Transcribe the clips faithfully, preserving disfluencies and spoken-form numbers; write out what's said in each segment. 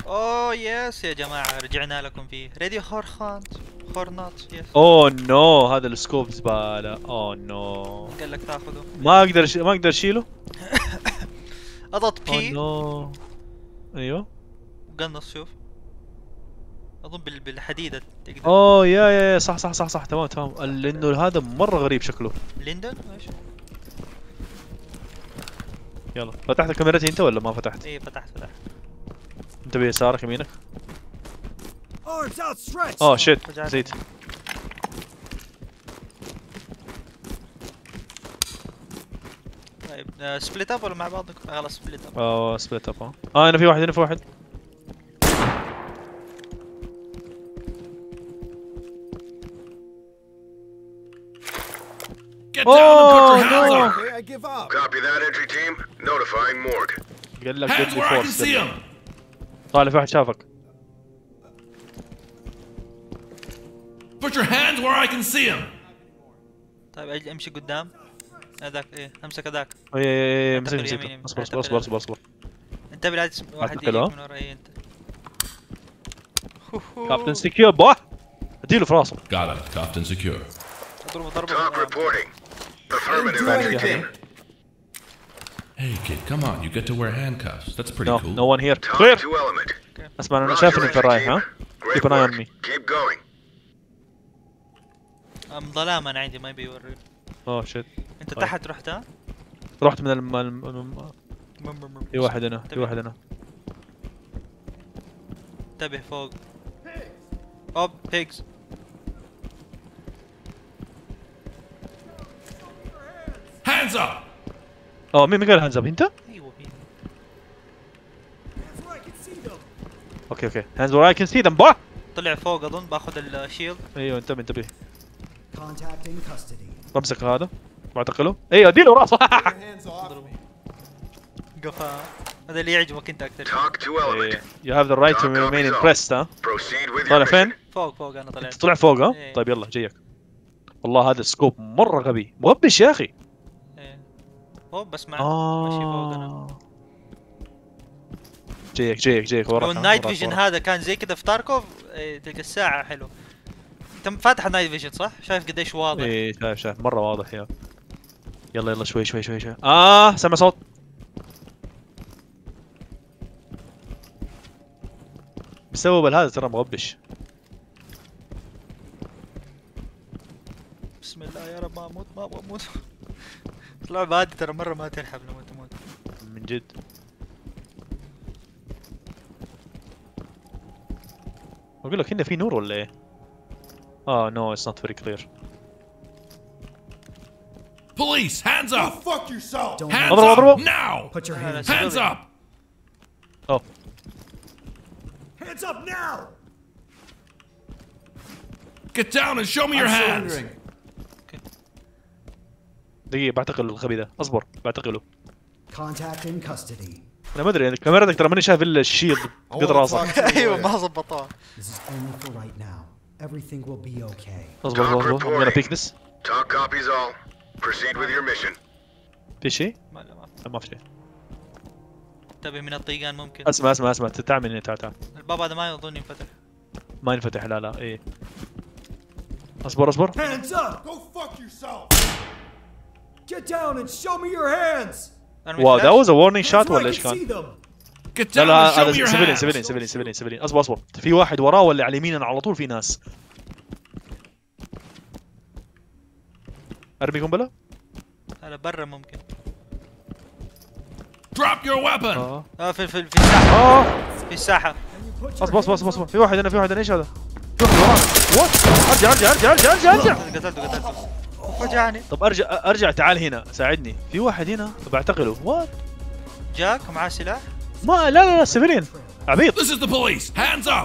اوه يس يا جماعة رجعنا لكم فيه ريدي خورخانت خورنات يس. اوه نو هذا السكوب زبالة. اوه نو قال لك تاخذه. ما اقدر ش... ما اقدر اشيله. اضغط اوه بي نو ايوه وقنص شوف. اظن بال... بالحديدة تقدر. اوه يا يا يا صح صح صح صح تمام تمام. لانه هذا مرة غريب شكله. ليندون ايش؟ يلا فتحت كاميرتي انت ولا ما فتحت؟ ايه فتحت فتحت. انت بيسارك يمينك. اوه شيت نسيت. طيب آه سبليت اب ولا مع بعضكم؟ خلاص سبليت اب. اوه سبليت اب. اه اه هنا في واحد هنا في واحد. Get down and put your hands no. up. Okay, I give up. Copy that, entry team. Notifying morgue. قال لك Hands deadly where I can force. see them. طالع في واحد شافك. Put your hands where I can see them. طيب أج- امشي قدام. هذاك ايه امسك هذاك. اي اي اي اعتقد مسك يمين، مسك يمين. اصبر اصبر اعتقد اصبر اصبر اصبر. انتبه لا تسم- واحد يجيك اعتقد، من ورا اي انت. كابتن سكيور بوه اديله في راسه. Got it. Cuffed and secure. اضربه ضربه. Talk reporting. Affirmative, do entry anything. team. Hey kid, come on. You get to wear handcuffs. That's pretty No cool. no one here. Talk clear. to element. اسمع انا Roger, شايف انك entry رايح team. ها. Great keep an eye on work. me. Keep going. ام ظلام انا عندي ما بيوري. اوه شيت. انت طيب. تحت رحت ها؟ رحت من الم... الم... الم... في واحد هنا في واحد هنا. انتبه فوق. اوب بيجز. Hands up. اوه مين مين قال هانز اب انت؟ ايوه مين؟ اوكي اوكي هانز وراي كان سي ذم بوه. طلع فوق اظن باخذ الشيلد. ايوه انتبه انتبه. Contacting custody. بمسك هذا بعتقله. ايوه اديله راسه. Hands off me. قفا هذا اللي يعجبك انت اكثر. Talk to element. You have the right to remain impressed ها. Proceed with your طالع mission. فين؟ فوق فوق انا طلعت. انت طلع فوق ها؟ إيه. طيب يلا جايك. والله هذا السكوب مرة غبي، مغبش يا اخي. ايه هو بس مع ماشي فوق انا. آه جايك جايك جايك وراك. لو ها، النايت وراك، فيجن وراك. هذا كان زي كذا في تاركوف إيه، تلقى الساعة حلو. انت فاتح النايت فيجن صح؟ شايف قديش واضح. ايه شايف شايف مرة واضح يا. يلا يلا شوي شوي شوي شوي. اه سمع صوت. بسبب هذا ترى مغبش. بسم الله يا رب ما اموت ما ابغى اموت. اللعبة هذه ترى مرة ما ترحب لما تموت. من جد. اقول لك هنا في نور ولا ايه؟ اه نو اتس نوت فيري كلير. Police, hands up. Fuck yourself. Don't Hands اضرب up اضرب. now. put your لا، لا، hands. Hands up. اوه Hands up now. Get down and show me your I'm hands. surrendering. دقيقة بعتقل الغبي ده، اصبر بعتقله. Contacting custody. انا ما ادري يعني كاميرتك ترى ماني شايف الا الشيلد قد راسك. ايوه ما ظبطوها. This is only for right now. Everything will be okay. اصبر اصبر اصبر. I'm gonna pick this. Talk copies all. Proceed with your mission. في شيء؟ ما لا ما في. لا ما في شيء. انتبه من الطيقان ممكن. اسمع اسمع اسمع تعال من هنا تعال تعال. الباب هذا ما اظن ينفتح. ما ينفتح لا لا ايه. اصبر اصبر. Hands up. Go fuck yourself. Get down and show me your hands. أنا واو مش ذا واز ا Hands warning shot where I ولا can ايش see كان؟ them. Get لا down لا and show هذا me your سيفيلين hands. سيفيلين سيفيلين سيفيلين سيفيلين اصبر اصبر. في واحد وراه ولا على يميننا على طول في ناس. ارمي قنبلة؟ هذا برا ممكن. Drop your weapon. اه اه في في في الساحة. اه في الساحة. Put your اصبر اصبر hands اصبر اصبر. في واحد هنا في واحد هنا ايش هذا؟ في واحد وراك. وات؟ ارجع ارجع ارجع ارجع ارجع ارجع. قتلته قتلته. فجعني. طب ارجع ارجع تعال هنا ساعدني. في واحد هنا بعتقله. وات؟ جاك ومعاه سلاح. ما لا لا لا سيفيلين عبيط. This is the police. Hands up.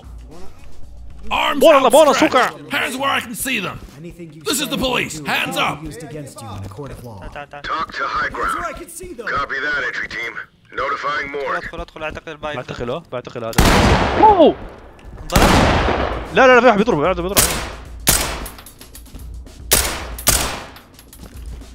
Arms بونا بونا outstretched. سوكا. Hands where I can see them. Anything you This is say the or police. do Hands will up. be used against you in a court of law. تعال تعال تعال. Talk to high Hands where ground. I can see them. Copy that, entry team. Notifying morgue. ادخل ادخل اعتقد البايك. بعتقله بعتقل هذا. اوه انضرب. لا لا لا في واحد بيضرب قاعد بيضرب.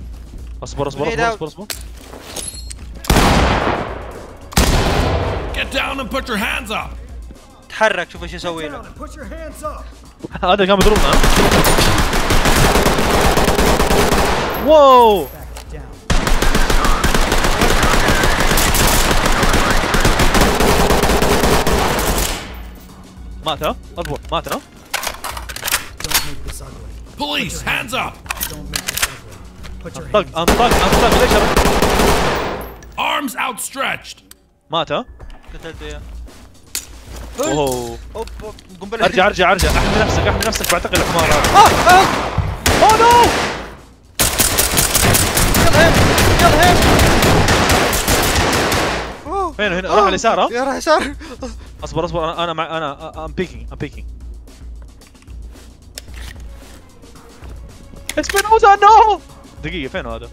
اصبر اصبر اصبر اصبر اصبر. Get down and put your hands up. تحرك شوف ايش يسوي Down له. and put your hands up. هذا كان بيضربنا. واو Back down. مات ها؟ اصبر مات ها؟ Don't make this ugly. Police, hands up. Don't make this ugly. Put your انطق hands انطق انطق ليش أنا- Arms outstretched. مات ها؟ قتلته اياه. اوه اوب اوب قنبله. ارجع ارجع ارجع احمي نفسك احمي نفسك بعتقل الحمار هذا. اوه نو يلا هيم يلا هيم. أوه. فين هنا؟ راح على اليسار ها؟ يا راح يسار. اصبر اصبر انا انا مع انا ام بيكينج ام بيكينج اسبينوزا نو دقيقة فين هذا؟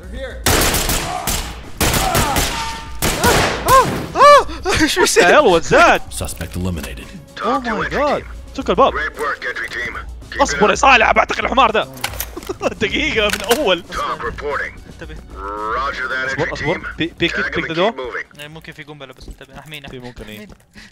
شو the يصير؟ hell was that؟ Suspect eliminated. oh Talk to my entry god team. سك الباب Great work, entry team. Keep it اصبر يا up. صالح بعتقل الحمار ده دقيقة من اول Talk reporting. انتبه. Roger that, اصبر entry اصبر team. بي- بيك Tag ات 'em بيك and ذا keep دور moving. يعني ممكن في قنبله بس انتبه احمينا. في ممكن ايه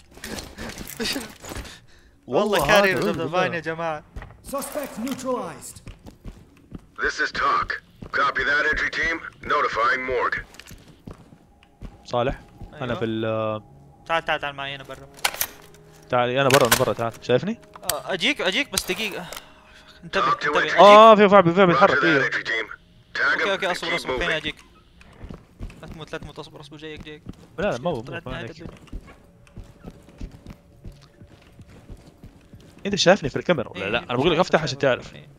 والله كارير ضد الفاين يا جماعه. Suspect neutralized. This is talk. Copy that, entry team. Notifying morgue. صالح انا أيوة. في ال تعال تعال تعال معي هنا برا. تعال انا برا انا برا تعال شايفني؟ آه، اجيك اجيك بس دقيقه. انتبه Talk to انتبه entry اجيك. اه في فعل فعل Roger بيتحرك that, ايوه entry team. Tag 'em اوكي اوكي and اصبر keep اصبر فين moving. اجيك؟ لا تموت لا تموت اصبر اصبر جايك جايك. لا لا ما هو طلعت مو نهاية عليك. الدنيا. انت شايفني في الكاميرا ولا لا؟ إيه، انا بقول لك افتح عشان شايفك. تعرف إيه.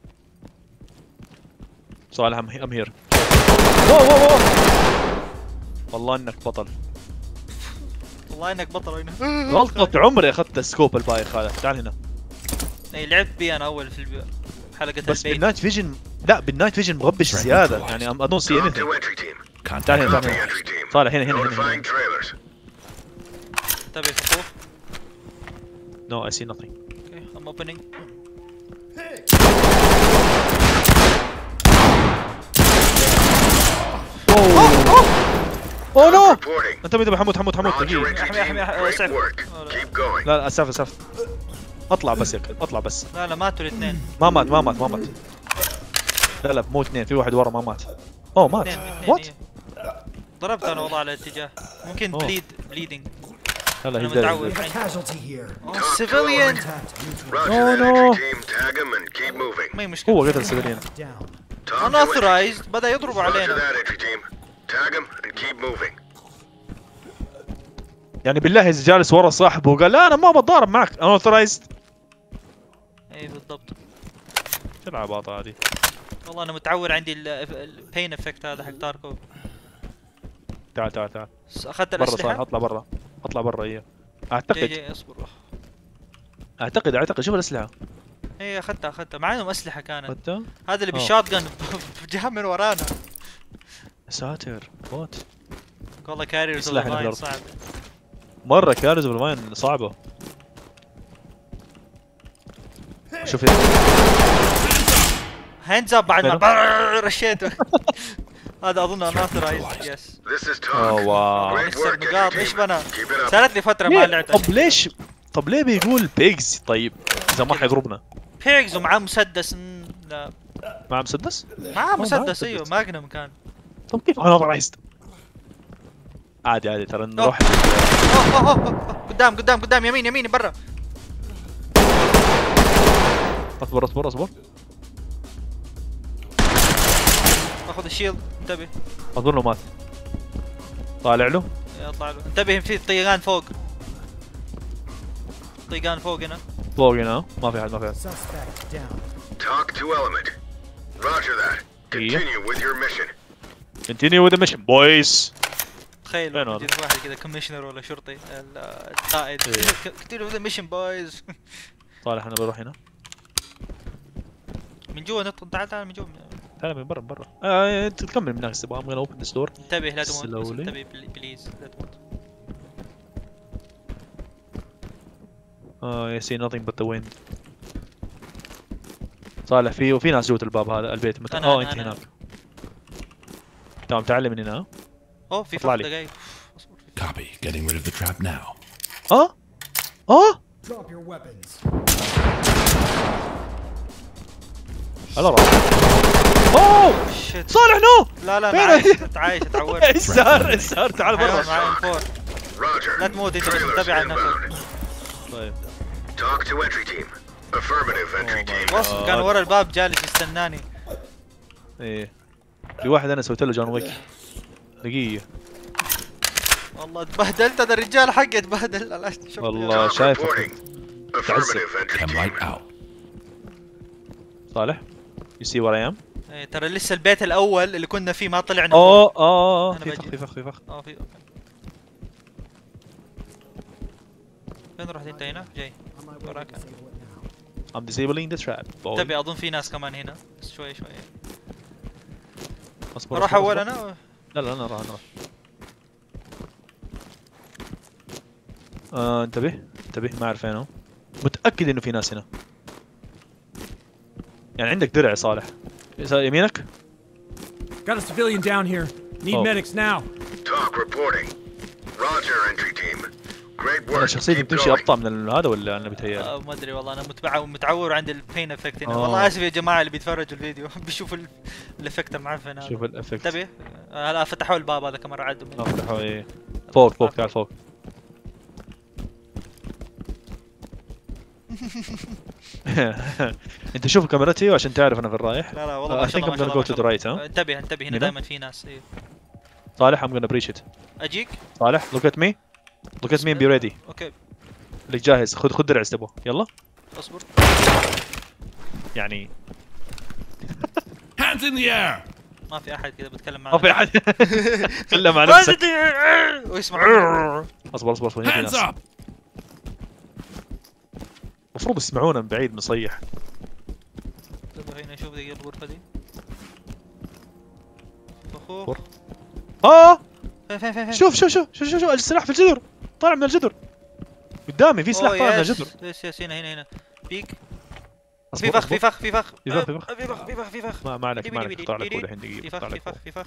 صالح ام ام هير واو واو واو والله انك بطل والله انك بطل هنا. غلطة عمري اخذت السكوب البايخ هذا تعال هنا اي لعبت بي انا اول في البي- حلقه بس البيت. بالنايت فيجن لا بالنايت فيجن مغبش زيادة يعني I don't see Talk anything to entry team. Contact. تعال هنا Copy, تعال هنا entry team. صالح هنا هنا هنا Notifying هنا trailers. انتبه خطوف. No I see nothing اوكي I'm opening. اوه نو Reporting. انتبه انتبه حمود حمود حمود Roger, دقيقة entry أحمي- أحمي- team. أحمي- Great سعد. work. Oh, لا. Keep going. لا لا اسف اسف اطلع بس يا كلب اطلع بس لا لا ماتوا الاثنين. ما مات ما مات ما مات لا لا مو اثنين في واحد ورا ما مات اوه مات اثنين اثنين وات إيه. ضربت انا والله على الاتجاه. ممكن أوه. بليد بليدنج. لا لا انا هي متعود. We have a casualty here. سيفيليان. Contact neutralized. Roger Oh, that, no. entry team. Tag 'em and keep moving. ما هي مشكله. هو قتل سيفيليان Down. Talk to انا entry اوثرايزد بدا team. يضربوا Roger علينا. that, entry team. Tag 'em and keep moving. يعني بالله اذا جالس ورا صاحبه وقال لا انا ما بتضارب معك انا اوثرايزد اي بالضبط. شو العباطه هذه؟ والله انا متعود عندي البين افكت هذا حق تاركو. تعال تعال تعال اخذت برا صالح الاسلحه. اطلع برا اطلع برا اياه جاي اعتقد جاي اصبر. اعتقد اعتقد شوف الاسلحه اي اخذتها اخذتها مع انهم اسلحه كانت. انت هذا اللي أوه. بالشوت جن جاء من ورانا. ساتر وات والله كارير سلاح فاين الأرض. صعب. مره كارز بالفاين صعبه شوف هاندز اب بعد ما فين؟ برررر رشيته. هذا اظن اناثرايز يس. This is talk. اوه واو Great نكسر work, نقاط entry ايش team. بنا. Keep it up. صارت لي فتره ما ليه؟ لعبت. طب ليش طب ليه بيقول بيجز طيب اذا ما حيضربنا بيجز ومعاه مسدس. مم، لا مع مسدس؟ معاه مسدس مسدس. ايوه ماجنم كان. طب كيف انا اوثرايزد عادي عادي ترى نروح أوه، أوه، أوه، أوه. قدام قدام قدام يمين يمين برا. اصبر اصبر اصبر اخذ الشيلد انتبه. اظنه مات طالع له يطلع له انتبه في طيقان فوق. طيقان فوق هنا. فوق هنا ما في حد ما في حد Suspect down. Talk to element. Roger that. Yeah. Continue with your mission. continue with the mission boys تخيل فين هذا؟ يجي واحد كذا كوميشنر ولا شرطي ال- القائد. إيه. كتير ذا ميشن بويز. صالح انا بروح هنا من جوا نط تعال تعال من جوا. تعال من برا من برا آه تكمل من هناك استبقى I'm gonna open this door انتبه لا تموت بس Slowly. انتبه بل- بليز لا تموت. آه I see nothing but the wind صالح في وفي ناس جوة الباب هذا البيت مت... أنا- اه أنا- انت أنا. هناك تمام تعال من هنا اوه في اطلع فرق لي. دقايق. Copy. Getting rid of the trap now. اه اه Drop your weapons. على راسي. اوه شت. صالح نو. لا لا فين؟ انا عايش تعايش اتعورت. السار السار تعال حيوان برا. معي ام فور. Roger. لا تموت انت بس Trailers انتبه على inbound. نفسك. طيب Talk to entry team. Affirmative entry team. وصل كان ورا الباب جالس يستناني. ايه في واحد انا سويت له جون ويك دقيقة. والله تبهدلت انا الرجال حقي تبهدل. لا، شوف والله Talk شايفك reporting. Affirmative entry Come right team. out. صالح. You see what I am؟ إيه، ترى لسه البيت الاول اللي كنا فيه ما طلعنا. اوه اه اه أنا في فخ بجي. في فخ في فخ. اه في اوكي. فين رحت انت هنا؟ جاي On my way to وراك. disable it now. I'm disabling the trap. boy. تبي اظن في ناس كمان هنا بس شوي شوي. اصبر اروح أصبر، اول أصبر. انا. لا لا انا راح انا راح. آه انتبه انتبه ما اعرف وينه. متأكد انه في ناس هنا. يعني عندك درع صالح. يمينك؟ Got a civilian down here. Need Oh. medics now. Talk reporting. Roger entry team. Great انا work. شخصيتي Keep بتمشي going. ابطأ من هذا ولا انا بتهيألي؟ آه ما ادري والله انا متبع متعور عند البين افكت هنا. آه. والله اسف يا جماعه اللي بيتفرجوا الفيديو بيشوفوا ال- الافكت المعفن هذا. شوف الافكت. انتبه. آه لا فتحوا الباب هذا كمان عدوا منه. افتحوا ايه. فوق فوق تعال فوق. انت شوف كاميرتي عشان تعرف انا في الرايح. لا لا والله Uh, ما I شاء think الله I'm ما gonna شاء go to الله. the right, huh? آه، انتبه انتبه هنا هنا؟ دائما في ناس. ايه صالح I'm gonna breach it. اجيك. صالح look at me. look at me and be ready. اوكي لك جاهز. خذ خذ درع استبو يلا. اصبر. يعني Hands in the air. ما في احد كذا بتكلم معاه. ما في احد. تكلم مع نفسك. ويسمع. اصبر اصبر اصبر هنا في Hands ناس. up. المفروض يسمعونا من بعيد مصيح. انتبه هنا شوف دقيقة الغرفة دي. اخوك. غرفة. اه فين فين فين فين. شوف شوف شوف شوف شوف شوف السلاح في الجدر. طالع من الجدر. قدامي في سلاح أوه، طالع من يس. الجدر. يس يس هنا هنا هنا. بيك. أصبر، في فخ أصبر. في فخ في فخ. في فخ، في فخ. آه، في فخ في فخ في فخ. ما ما عليك ديبي ما ديبي عليك اقطع لك ديبي كل ديبي. الحين في دقيقة. فخ اقطع في لك فخ فوق. في فخ.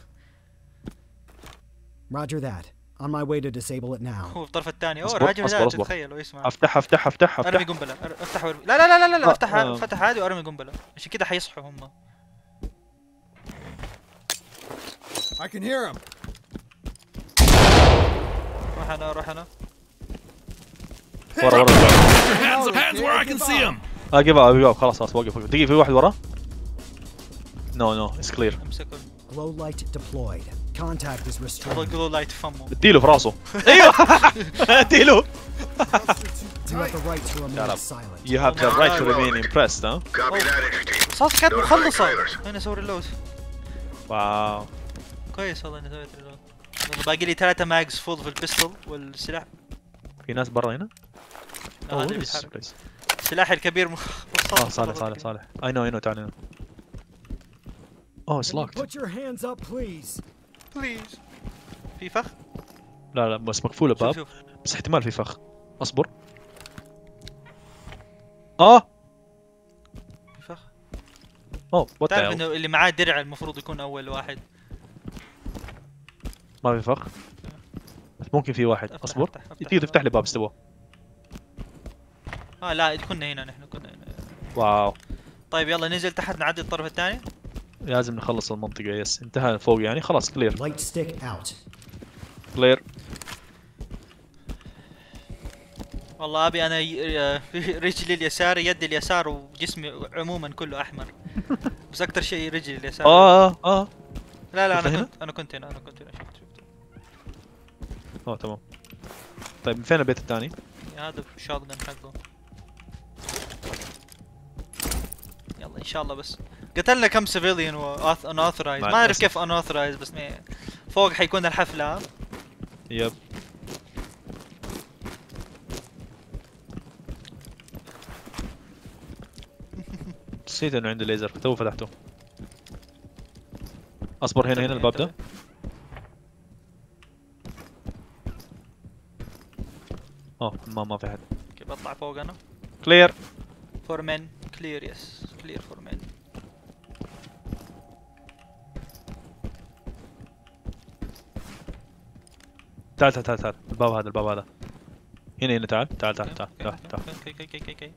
Roger that. On my way to disable it now. هو في الطرف الثاني. اوه أصبر، راجل أصبر، ذا أصبر. تتخيل ويسمع. افتح افتح افتح ارمي افتح. قنبلة. أر- افتح وارمي. لا لا لا لا لا آه، افتح آه. فتح عادي وارمي قنبلة عشان كذا حيصحوا هم. I can hear him. روح انا روح انا. ورا ورا. Your hands up. Hands where I can see them. اه جيب اب جيب خلاص خلاص وقف وقف. دقيقة في واحد ورا. نو نو اتس كلير. امسكوا. Glow light deployed. Contact is restrained. والله لايت فمه. اديله في راسه. ايوه اديله. You have the right to remain up. silent. You have the right to remain impressed ها. Copy that entry team. صوت كانت Notify مخلصة. trailers. هنا اسوي ريلود. واو. كويس والله اني سويت ريلود. والله باقي لي ثلاثة ماجز فول في البيستول والسلاح. في ناس برا هنا. آه، هذا اللي Oh, this بيتحرك. place. سلاحي الكبير مخ... اه صالح صالح صالح. اي نو اي نو تعال هنا. اوه اتس Can you لوكت. put your hands up, please? بليز. في فخ؟ لا لا بس مقفول شوف الباب. شوف. بس احتمال في فخ. اصبر. اه في فخ. اوه وات تعرف انه اللي معاه درع المفروض يكون اول واحد. ما في فخ. بس ممكن في واحد. افتح، اصبر. افتح، افتح. تقدر تفتح لي باب استوى. اه لا كنا هنا نحن كنا هنا. واو. طيب يلا ننزل تحت نعدي الطرف الثاني. لازم نخلص المنطقة. يس انتهى فوق يعني خلاص كلير. Light stick out. كلير. والله ابي انا ي- آه، رجلي اليسار يدي اليسار وجسمي عموما كله احمر. بس اكثر شيء رجلي اليسار. اه اه اه لا لا شفت انا هنا؟ كنت انا كنت هنا انا كنت هنا شفت شفت. اه تمام. طيب من فين البيت الثاني؟ هذا الشوت جن حقه. يلا ان شاء الله بس. قتلنا كم سيفيليان وانوثرايز. مع ما اعرف الأسف. كيف انوثرايز بس ما فوق حيكون الحفله. يب. نسيت انه عنده ليزر تو فتحته. اصبر هنا هنا الباب ده. اه ما ما في حد. كيف بطلع فوق انا؟ كلير. فور مين كلير يس كلير فور مين. تعال تعال تعال تعال الباب هذا الباب هذا. هنا هنا تعال تعال تعال تعال تعال تعال. اوكي اوكي اوكي اوكي.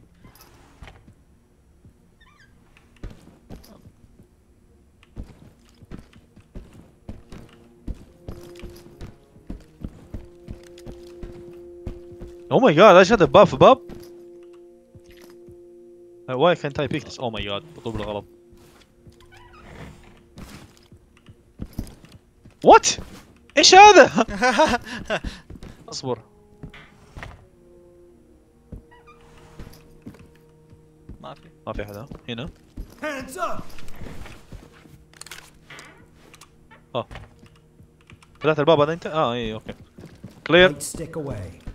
Oh my god, I shut the buff Bob. Uh, why can't I pick this? Oh my god, بطلب بالغلط. What؟ ايش هذا؟ اصبر. ما في. ما في حدا هنا. Hands up! اه. فتحت الباب هذا انت؟ اه اي اوكي. كلير. Right stick away.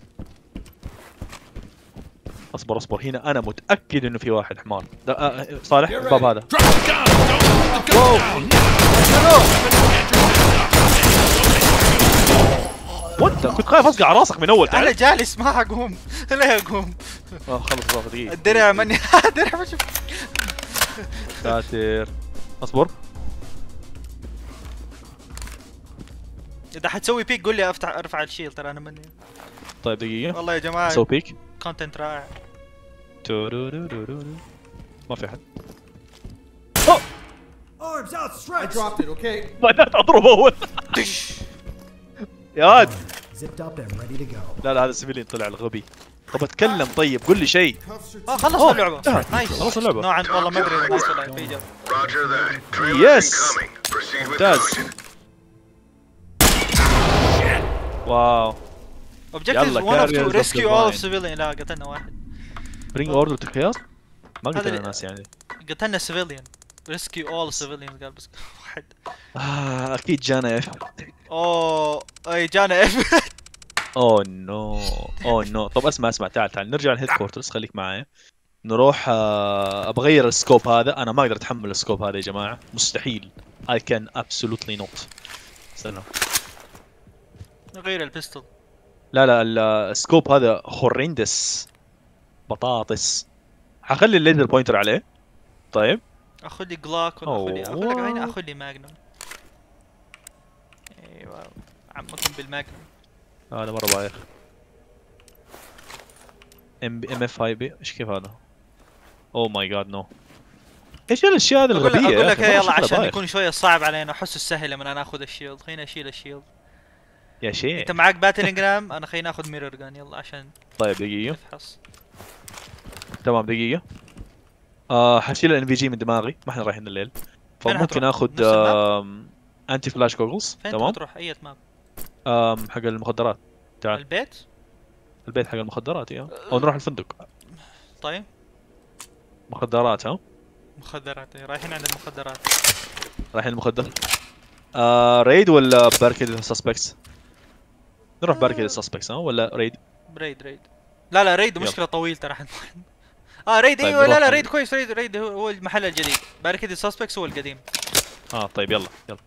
اصبر اصبر هنا انا متاكد انه في واحد حمار. آه صالح الباب هذا. Drop the gun! Don't put the gun down! وانت كنت خايف اصقع على راسك من اول انا تعرف؟ جالس ما اقوم. لا اقوم. اه خلص خلص دقيقة. الدرع مني. الدرع ما شفت. ساتر. اصبر. اذا حتسوي بيك قول لي افتح ارفع الشيل ترى انا مني. طيب دقيقة. والله يا جماعه سو بيك. كونتنت رائع. تورورورورو. ما في احد. Arms outstretched! Dropped it, okay? بدأت اضرب اول. يا واد. Zipped up and ready to go. لا لا هذا السيفيلين طلع الغبي. طب اتكلم طيب قول لي شيء. اه خلص اللعبه. نايس. خلص اللعبة. نوعا والله ما ادري إذا نايس ولا في جو. Roger that. Trailer Yes. incoming. Proceed with ممتاز. caution. واو. Objectives يلا، one of two carriers of rescue all of divine. civilian. لا قتلنا واحد. برينج اوردر تو كياس. ما هذا قتلنا اللي- ناس يعني. قتلنا civilian. rescue all civilians قال بس واحد. آه اكيد جانا اف. اوه اي جانا اف. اوه نو اوه نو. طب اسمع اسمع تعال تعال نرجع للهيد كورترز خليك معايا. نروح آه ابغى اغير السكوب هذا. انا ما اقدر اتحمل السكوب هذا يا جماعه مستحيل. I can absolutely not. استنى. غير البيستول. لا لا السكوب هذا هوريندس بطاطس. حخلي الليزر بوينتر عليه. طيب اخذ لي جلاك ولا اخذ لي اخذ لك هنا اخذ لي ماجنوم. ايوه عمكم بالماجنوم. هذا مره بايخ. ام ام اف اي بي ايش كيف هذا؟ اوه ماي جاد نو. ايش الاشياء هذه اقول لك الغبيه؟ اقول لك يا إيه، أخي؟ يلا مرة عشان شكلها بايخ. يكون شويه صعب علينا احس السهل لما انا اخذ الشيلد. خليني اشيل الشيلد. يا شيخ. انت معك باتلينج رام انا خليني اخذ ميرور جان يلا عشان طيب دقيقه. نفحص. تمام دقيقه. آه حشيل الان في جي من دماغي ما احنا رايحين الليل. فممكن حتروح؟ اخذ نفس الماب؟ انتي فلاش جوجلز. فين تمام. تروح اي ماب؟ آم حق المخدرات. تعال البيت؟ البيت حق المخدرات يا او نروح الفندق. طيب مخدرات ها. مخدرات إيه، رايحين عند المخدرات. رايحين المخدر. آه ريد ولا باركيد سسبكتس؟ نروح باركيد سسبكتس ها ولا ريد؟ ريد ريد لا لا ريد يلا. مشكلة طويل ترى. اه ريد طيب ايوه لا نروح لا ال- ريد كويس. ريد ريد هو هو المحل الجديد. باركيد سسبكس هو القديم. اه طيب يلا يلا.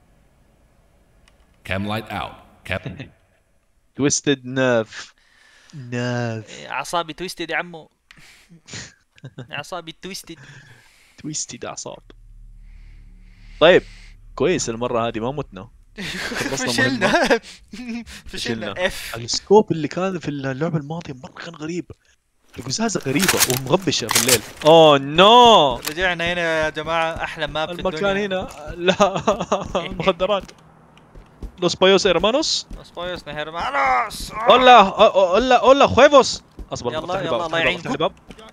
Cam light out. Captain. تويستد نيرف. نيرف. إيه، اعصابي تويستد يا عمو. اعصابي تويستد. تويستد اعصاب. طيب كويس المرة هذه ما متنا. خلصنا فشلنا. فشلنا. فشلنا اف. السكوب اللي كان في اللعبة الماضية مرة كان غريب. القزازة غريبة ومغبشة في الليل. اوه نو. رجعنا هنا يا جماعة احلى ماب في المكان الدنيا. هنا لا مخدرات. لوس بايوس هيرمانوس. Los pollos de hermanos. هولا هولا هولا خويفوس. اصبر يلا، افتح لي يلا، باب، الله افتح لي باب، يعينكم. افتح لي باب.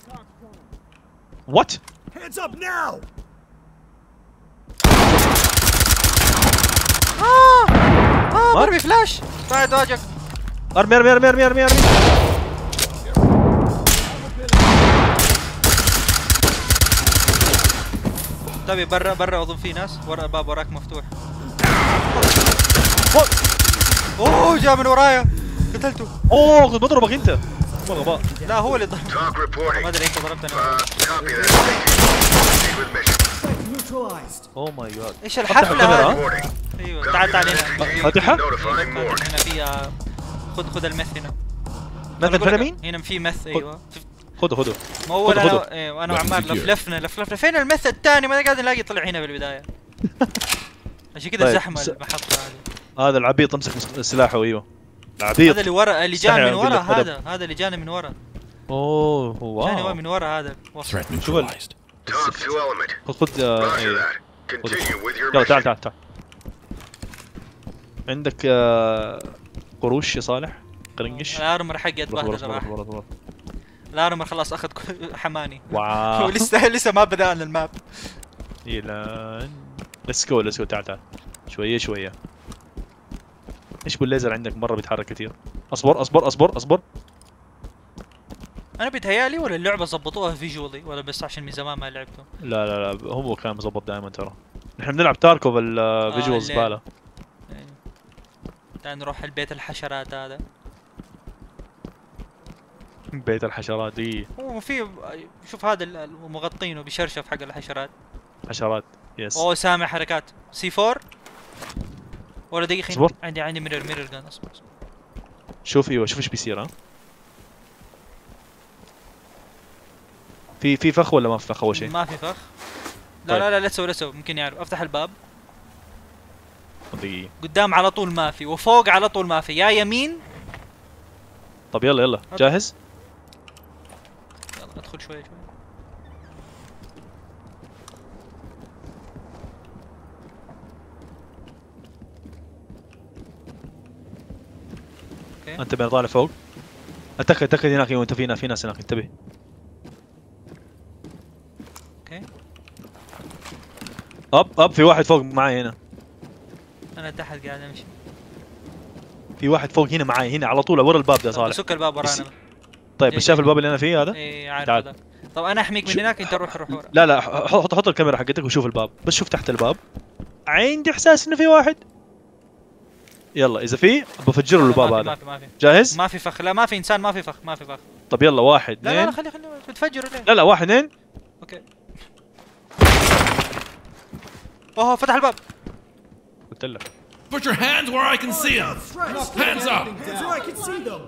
وات؟ Hands up now! اه اه برمي فلاش. بعد واجك. ارمي ارمي ارمي ارمي ارمي ارمي. تبي برا برا اظن في ناس ورا الباب وراك مفتوح. اوه جاء من ورايا قتلته. اوه كنت بضربك انت. والله غباء. لا هو اللي ضرب. Talk reporting. ما ادري انت ضربتني. Uh, copy that. Proceed with mission. Site neutralized. اوه ماي جاد. ايش الحفلة الكاميرا. هذه؟ Reporting. ايوه Copy تعال تعال that هنا. entry team. فاتحة؟ Notifying morgue. هنا في آه، خذ خذ المث هنا. ميثامفيتامين؟ هنا في مث ايوه. خذوا خذوا. ما هو خذوا، انا خذوا. ايه وانا Weapon وعمار secure. لفلفنا لفلفنا. فين المث الثاني؟ ما قاعد نلاقي. طلع هنا في البداية. عشان كذا طيب، زحمة س- المحطة هذه. هذا العبيط امسك مس- سلاحه ايوه. عبيط. هذا اللي ورا، اللي جاء استحي من ورا، قلة أدب. هذا هذا اللي جاني من ورا، اوه جاني واو. من ورا هذا. Threat شو ال- neutralized. Talk to element. خذ خذ آه، Roger إيه. that. Continue with your يلا تعال mission. تعال تعال. عندك آه، قروش يا صالح؟ قرنقش؟ الارمر حقي اصبر اتبهدل اصبر راح. اصبر اصبر. الارمر خلاص اخذ كل- حماني. واو. ولسه لسه ما بدأنا الماب. يلا ليتس جو ليتس جو. تعال تعال شويه شويه. ايش بالليزر عندك مره بيتحرك كثير؟ اصبر اصبر اصبر اصبر. انا بيتهيألي ولا اللعبه ظبطوها فيجولي ولا بس عشان من زمان ما لعبته. لا لا لا هو كان مظبط دائما ترى. نحن بنلعب تاركو بالفيجوال الليل. زباله. إيه. تعال نروح البيت الحشرات هذا. بيت الحشرات دي. هو في شوف هذا ال- مغطينه بشرشف حق الحشرات. حشرات يس. اوه سامع حركات سي فور ولا دقيقة. اصبر. عندي عندي ميرور ميرور جان. اصبر اصبر. شوف ايوه شوف ايش بيصير. ها في في فخ ولا ما في فخ اول شيء؟ ما في فخ. لا طيب. لا لا لا تسوي لا تسوي ممكن يعرف. افتح الباب. دقيقة. قدام على طول ما في، وفوق على طول ما في، يا يمين. طب يلا يلا جاهز؟ يلا ادخل شوي شوي. اوكي انت بين طالع فوق. اتاكد اتاكد هناك ايوه انت في ناس في ناس هناك انتبه. اوكي اب اب في واحد فوق معي هنا. انا تحت قاعد امشي. في واحد فوق هنا معي هنا على طول ورا الباب ده صالح. سك الباب بس- ورانا. طيب جاي- مش شايف جاي. الباب اللي انا فيه هذا؟ ايه عارف تعال. هذا. طب انا احميك من شو- هناك، انت روح روح ورا. لا لا ح- حط حط الكاميرا حقتك وشوف الباب بس شوف تحت الباب. عندي احساس انه في واحد. يلا اذا في بفجر له لا، الباب ما في- هذا. ما في ما في جاهز؟ ما في فخ. لا ما في انسان، ما في فخ، ما في فخ. طب يلا واحد لا لا لا اثنين. خلي خلي بتفجروا ليه؟ لا لا واحد اثنين. اوكي. اوه فتح الباب. قلت لك. Put your hands where I can see them. Threats. Hands up. Hands so I can see them.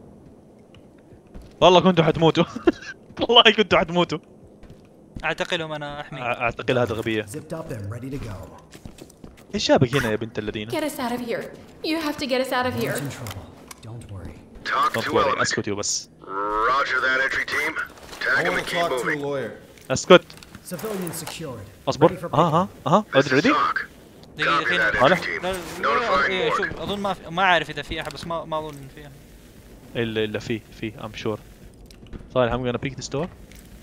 والله كنتوا حتموتوا. والله كنتوا حتموتوا. اعتقلهم انا احميك. أع- اعتقل هذا غبية. Zipped up and ready to go. ايش جابك هنا يا بنت الذين؟ Get us out of here. You have to get us out of It's here. in trouble. Don't worry. Talk Don't to worry element. اسكتوا بس. Roger that entry team. Tag him and keep moving. lawyer. اسكت. Civilian secured. Ready اصبر. for ها ها ها This ادري is ردي. talk. دقيقة Copy خلينا. that هلا. entry team. لا لا Notifying إيه، morgue. شوف اظن ما في، ما اعرف اذا في احد، بس ما ما اظن إن في احد. الا الا في في ام شور. صالح I'm gonna pick this door.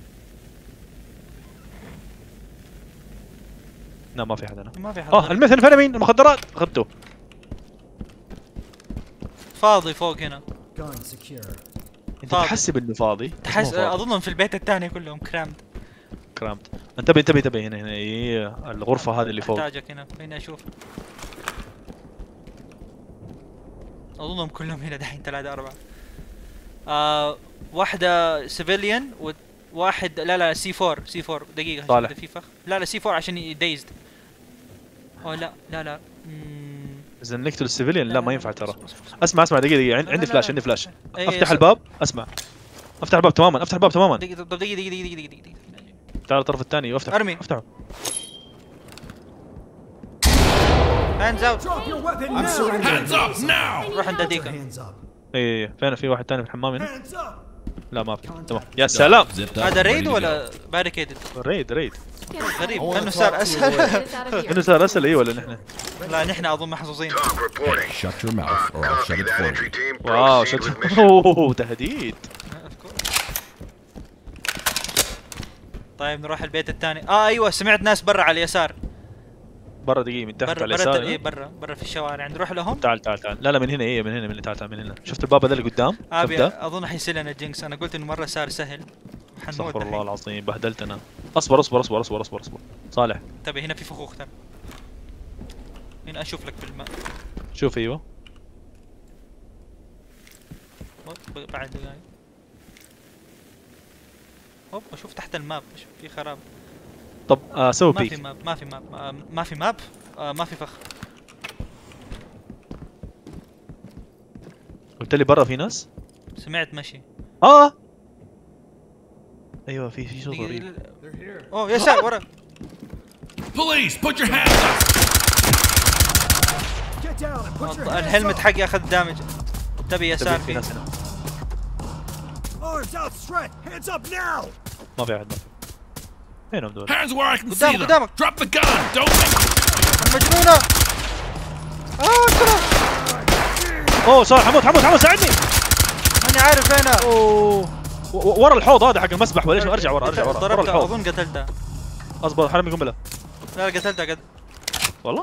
لا ما في حد هنا. ما في حد. اه المثل فين مين المخدرات اخذته. فاضي فوق هنا. Gun secure. انت فاضي. تحسب انه فاضي بس تحس مو فاضي. اظنهم في البيت الثاني كلهم كرامد. كرامت. انتبه انتبه انتبه هنا هنا إيه الغرفة هذه اللي فوق. احتاجك هنا هنا اشوف. اظنهم كلهم هنا دحين ثلاثة أربعة. آه واحدة سيفيليان وواحد لا لا سي فور سي فور دقيقة. صالح. في فخ. لا لا سي فور عشان يديزد. اوه لا لا لا. مم. اذا نقتل السيفيليان لا ما ينفع ترى. اصبر، اصبر، اصبر. اسمع اسمع دقيقة دقيقة عن- لا، عندي لا، فلاش لا. عندي فلاش. إيه، افتح س- الباب اسمع. افتح الباب تماما افتح الباب تماما. دقيقة طب دقيقة دقيقة دقيقة دقيقة دقيقة. تعال الطرف الثاني وافتح. أرمي. افتحه. هاندز اوت. Drop your weapon now. Hands up now. روح عند Put your ديكا. hands up. اي اي فين في واحد ثاني في الحمام هنا؟ Hands up. لا ما في تمام. يا سلام. Zipped up. هذا ready ريد to ولا باريكيدد؟ ريد ريد. Get us out. غريب I wanna كانه talk صار to a اسهل. Get us out of انه here. صار اسهل ايوه ولا نحن؟ لا نحن اظن محظوظين. Talk reporting. Shut your Uh, mouth or I'll shut copy it that for entry you. team. واو Proceed شت. with mission. اوه تهديد. طيب نروح البيت الثاني. اه ايوه سمعت ناس برا على اليسار. برا دقيقة من تحت برا على برا اليسار. ايه برا برا في الشوارع. نروح لهم. تعال تعال تعال لا لا من هنا ايه من هنا من هنا تعال تعال من هنا. شفت الباب هذا اللي قدام؟ ابي شفت ده؟ اظن حيصير لنا جينكس. انا قلت انه مرة صار سهل. حنموت استغفر الله دحين. العظيم بهدلت انا. اصبر اصبر اصبر اصبر اصبر اصبر. صالح انتبه هنا في فخوخ ترى. هنا اشوف لك بالماء. شوف ايوه. هوب بعد دقايق. هوب اشوف تحت الماب اشوف في خراب. طب آه سوي ما في بيك. ماب ما في ماب آه، ما في ماب آه، ما في فخ. قلت لي برا في ناس؟ سمعت مشي. اه ايوه في في صوت غريب. اوه يسار ورا. Police, put your hands up. Get down and put your hands الهلمت up. حقي اخذ دامج. تبي يسار في في. ناس هنا. Arms outstretched. Hands up now. ما في احد ما في. فينهم دول؟ Hands where I can see قدامك them. قدامك. Drop the gun. Don't make. مجنونة. اه ترى. اوه صار حمود حمود حمود ساعدني. ماني عارف وينها. اوه و- ورا الحوض هذا حق المسبح ولا ايش؟ ارجع ورا ارجع ورا ورا ضربتها الحوض. اظن قتلتها. اصبر حرمي قنبله. لا قتلتها قد. والله؟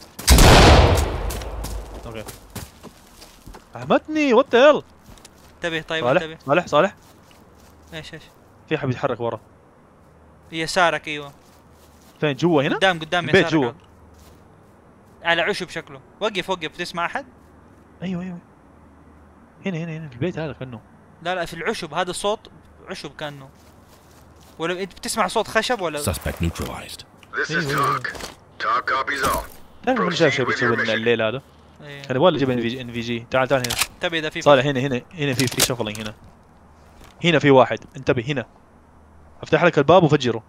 اوكي. احمدني وات ذا هيل. انتبه طيب صالح انتبه. صالح صالح ايش ايش؟ في حد يتحرك ورا. يسارك ايوه. فين جوا هنا؟ قدام قدام البيت يسارك. جوا. على عشب شكله. وقف وقف تسمع احد؟ ايوه ايوه هنا هنا هنا في البيت هذا كانه. لا لا في العشب هذا الصوت عشب كانه. ولا انت بتسمع صوت خشب ولا؟ Suspect neutralized. This is Talk. Talk copies all. تعرف من شايف شيء بتسوي لنا الليل هذا؟ ايه. انا ابغى اجيب ان في جي ان في جي. تعال تعال هنا. انتبه اذا في. صالح هنا هنا هنا في في شفلينج هنا. هنا في واحد انتبه هنا. افتح لك الباب وفجره.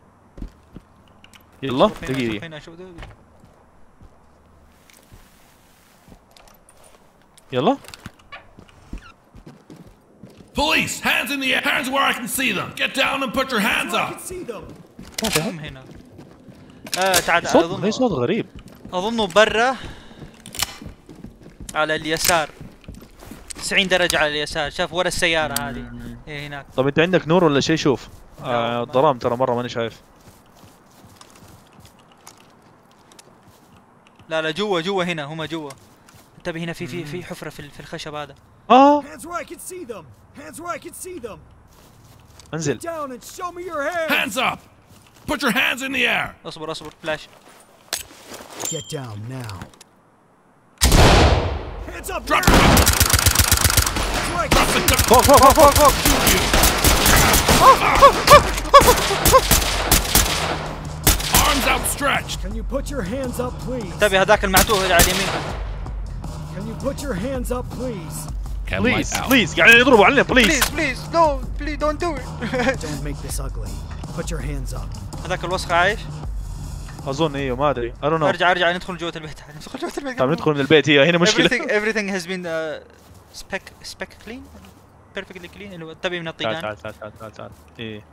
يلا شوف هنا، شوف دقيقة. هنا، شوف ده. يلا Police, hands in the air. Hands where I can see them. Get down and put your hands I up. can see them. ما في أحد. هم هنا. آه تعال صوت اظن في صوت غريب. اظنه برا على اليسار. تسعين درجة على اليسار، شاف ورا السيارة هذه. ايه هناك. طب انت عندك نور ولا شيء؟ شوف آه ما- الظلام ترى مرة ماني شايف. لا لا جوا جوا هنا هم جوا. انتبه هنا في في في حفرة في في الخشب هذا. اه Hands where I can see them. Hands where I can see them. انزل. Down and show me your hands. Hands up. Put your hands in the air. اصبر اصبر فلاش. Get down now. Hands up Drop now. the gun. Hands where I can Drop the gun. فوق فوق فوق فوق فوق. Arms outstretched. Can you put your hands up, please? انتبه هذاك المعتوه على اليمين. Can you put your hands up, please? Cam بليز light out. بليز قاعدين يضربوا علينا بليز. بليز بليز نو بليز دونت دو ات. Don't make this ugly. Put your hands up. هذاك الوسخة عايش. اظن ايوه ما ادري. I don't know. ارجع ارجع ندخل جوة البيت. ندخل جوة البيت. طيب ندخل من البيت. هي هنا مشكلة. everything everything has been uh, spec spec clean perfectly clean. اللي هو انتبه من تعال الطيقان. تعال تعال تعال تعال تعال. ايه